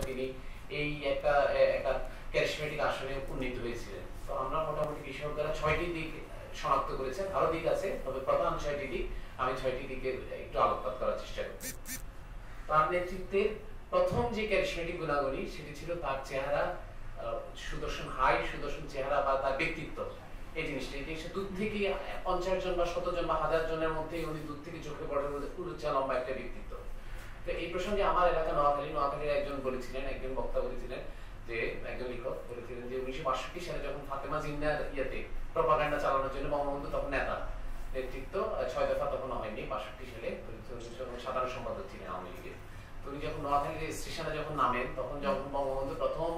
তিনি এই একটা একটা ক্যারিসমেটিক আসনে উন্নীত হয়েছিলেন। তো আমরা মোটামুটি বিশেষজ্ঞরা 6টি দিক শনাক্ত করেছেন, আরো দিক আছে, তবে প্রধান 6টি দিক, আমি 6টি দিকে একটু আলোকপাত করার চেষ্টা করব। তার নেতৃত্বের প্রথম যে ক্যারিসমেটিক গুণাবলী সেটি ছিল তার চেহারা, সুদর্শন হাইট, সুদর্শন চেহারা বা তার ব্যক্তিত্ব। এই জিনিসটা সে দূর থেকে 50 জন বা 100 জন বা 1000 জনের মধ্যে উনি দূর থেকে চোখে পড়ার উচ্চা লম্বা একটা ব্যক্তিত্ব। তো এই প্রসঙ্গে আমার এলাকা নোয়াখালীর একজন বলেছিলেন, একজন বক্তা বলেছিলেন যে, একজন লেখক বলেছিলেন যে 1962 সালে যখন ফাতেমা জিন্নার ইয়েতে প্রপাগান্ডা চালানোর জন্য বঙ্গবন্ধু তখন নেতৃত্ব 6 দফা তখন হয়নি, 62 সালে সাধারণ সম্পাদক ছিলেন আওয়ামী লীগের। উনি যখন নোয়াখালীর স্টেশনে যখন নামেন, তখন যখন বঙ্গবন্ধু প্রথম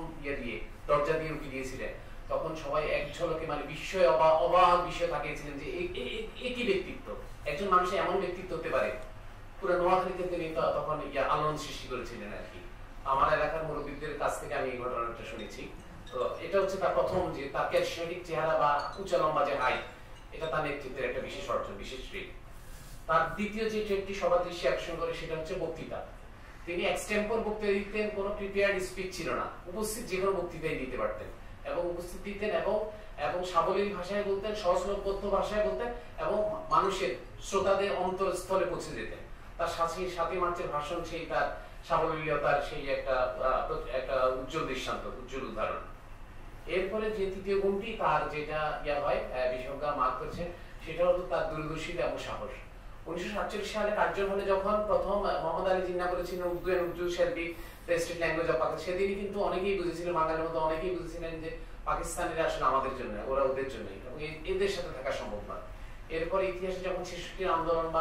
দরজা দিয়ে উঠে দিয়েছিলেন, তখন সবাই এক ঝলকে মানে বিস্ময় অবাক বিষয় তাকিয়েছিলেন যে একই ব্যক্তিত্ব, একজন মানুষের এমন ব্যক্তিত্ব হতে পারে। পুরো নোয়াখালীতে তিনি তখন আলোড়ন সৃষ্টি করেছিলেন আর কি। আমার এলাকার মুরব্বীদের কাছ থেকে আমি এই ঘটনাটা শুনেছি। তো এটা হচ্ছে তার প্রথম, যে তার ক্যারিসমেটিক চেহারা বা উঁচা লম্বা যে হাইট, এটা তার নেতৃত্বের একটা বিশেষ অর্জন, বিশেষ ট্রেড। তার দ্বিতীয় যে ট্রেডটি সবার দৃষ্টি আকর্ষণ করে সেটা হচ্ছে বক্তৃতা। তিনি এক্সটেম্পর বক্তৃতা দিতেন, কোনো প্রিপেয়ার্ড স্পিচ ছিল না, উপস্থিত যে কোনো বক্তৃতাই দিতে পারতেন এবং উপস্থিত দিতেন এবং সাবলীল ভাষায় বলতেন, সহজলভ্য ভাষায় বলতেন এবং মানুষের শ্রোতাদের অন্তরস্থলে পৌঁছে যেতেন। তার 7ই মার্চের ভাষণ সেই তার সাবলীলতার সেই একটা উজ্জ্বল দৃষ্টান্ত, উজ্জ্বল উদাহরণ। এরপরে যে তৃতীয় গুণটি তার যেটা হয় বিশেষজ্ঞরা মার্ক করেছেন, সেটা হলো তার দূরদর্শিতা এবং সাহস। 1947 সালে কার্জন হলে যখন প্রথম মোহাম্মদ আলী জিন্নাহ বলেছিলেন Urdu and Urdu shall be the state language of Pakistan, সেদিনই কিন্তু অনেকেই বুঝেছিলেন, বাঙালির মধ্যে অনেকেই বুঝেছিলেন যে পাকিস্তানিরা আসলে আমাদের জন্য, ওরা ওদের জন্য, এবং এদের সাথে থাকা সম্ভব নয়। এরপরে ইতিহাসে যখন 66 আন্দোলন বা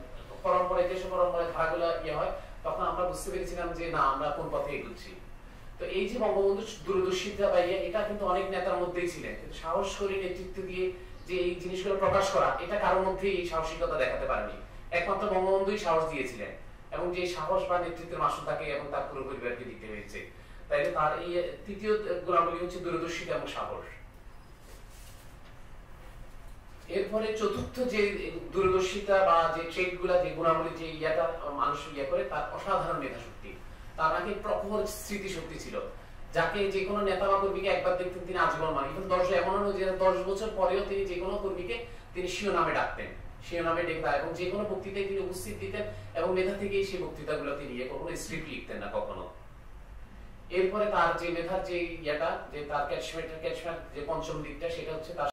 ইতিহাসের পরম্পরায় ধারাগুলো হয়, তখন আমরা বুঝতে পেরেছিলাম যে না, আমরা কোন পথে এগোচ্ছি। তো এই যে বঙ্গবন্ধুর দূরদর্শিতা বা এটা কিন্তু অনেক নেতার মধ্যেই ছিলেন, কিন্তু সাহস করে নেতৃত্ব দিয়ে যে এই জিনিসগুলো প্রকাশ করা, এটা কারোর মধ্যেই এই সাহসিকতা দেখাতে পারেনি, একমাত্র বঙ্গবন্ধুই সাহস দিয়েছিলেন। এবং যে সাহস বা নেতৃত্বের মাসুল তাকে এবং তার পুরো পরিবারকে দিতে হয়েছে। তাই তার এই তৃতীয় গুণাবলী হচ্ছে দূরদর্শিতা এবং সাহস। এরপরে চতুর্থ যে দূরদর্শিতা বা যে ট্রেড গুলা, যে গুণাবলী, যে মানুষ করে, তার অসাধারণ মেধাশক্তি। তার নাকি প্রখর স্মৃতিশক্তি ছিল, যাকে যে কোনো নেতা বা কর্মীকে একবার দেখতেন তিনি আজীবন মানে, কিন্তু 10 বছর পরেও তিনি যে কোনো কর্মীকে তিনি শিরোনামে ডাকতেন, শিরোনামে ডেকে, এবং যে কোনো বক্তৃতায় তিনি উপস্থিত দিতেন এবং মেধা থেকেই সেই বক্তৃতাগুলো তিনি কখনো স্ক্রিপ্ট লিখতেন না কখনো। এরপরে তার যে মেধার যে যে তার ক্যারিসমেটিক যে পঞ্চম দিকটা, সেটা হচ্ছে তার